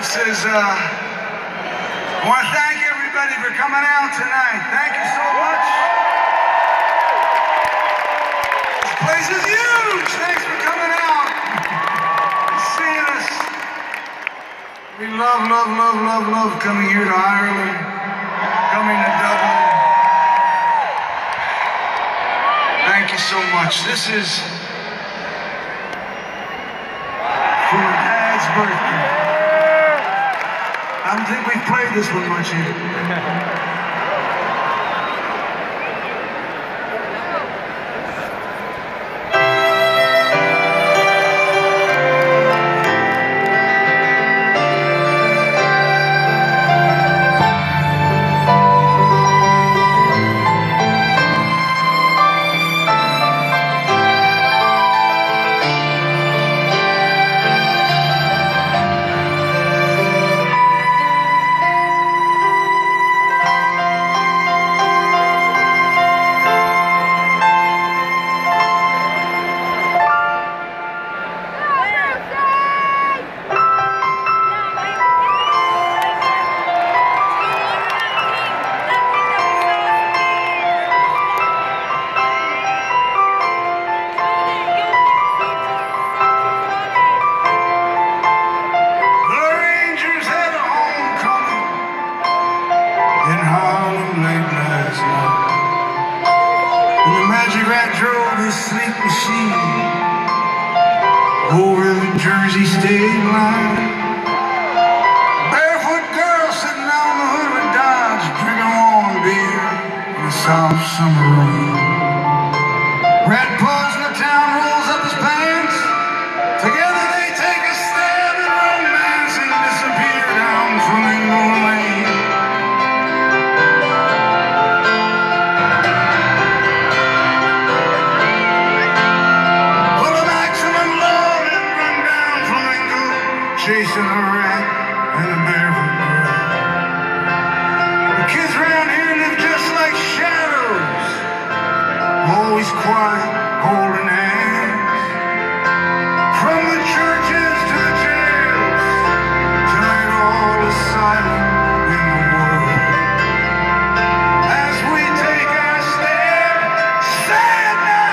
I want to thank everybody for coming out tonight. Thank you so much. This place is huge. Thanks for coming out and seeing us. We love coming here to Ireland, coming to Dublin. Thank you so much. This is for my dad's birthday. I don't think we've played this one much here. Sleep machine over the Jersey state line. Barefoot girl sitting on the hood of a Dodge, drinking warm beer in a soft summer rain. Red Buzz in the town rolls up his pants. Together they take a stab at romance and disappear down Flamingo Lane. Chasing a rat and a barefoot girl. The kids around here live just like shadows, always quiet, holding hands. From the churches to the jails, tonight all is silent in the world. As we take our stand, stand now!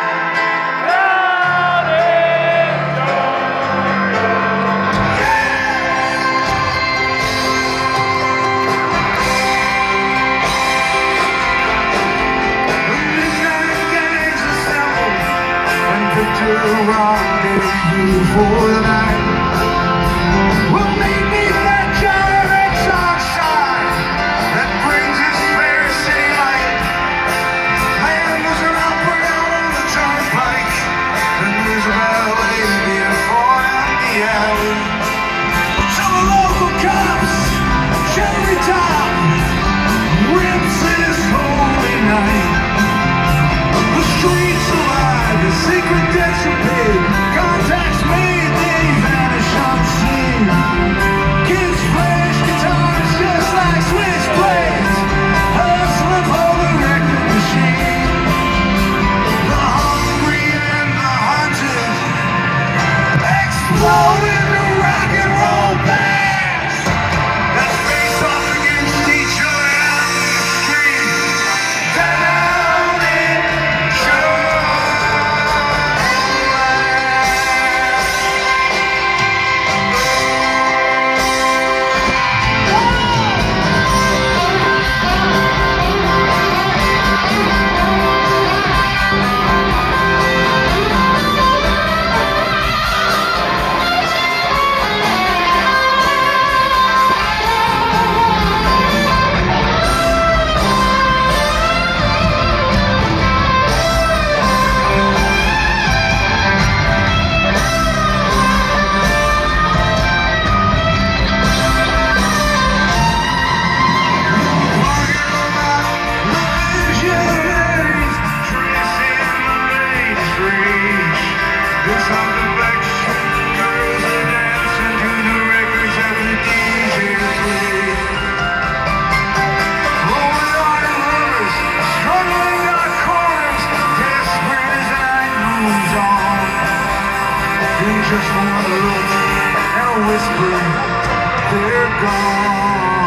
Rendezvous for the night. We'll meet neath that giant Red Sox sign that brings us fair city light. Man, there's an opera out on the turnpike, and there's a ballet being fought out in the alley. So the local cops, cherry top, rips this holy night. The streets alive, the secret debts are paid. Contacts made, they vanish unseen. Kids flash guitars just like switchblades, hustling for the record machine. The hungry and the hunted explode into rock and roll bands that face off against each other out in the street. Down in just one look and a whisper they're gone.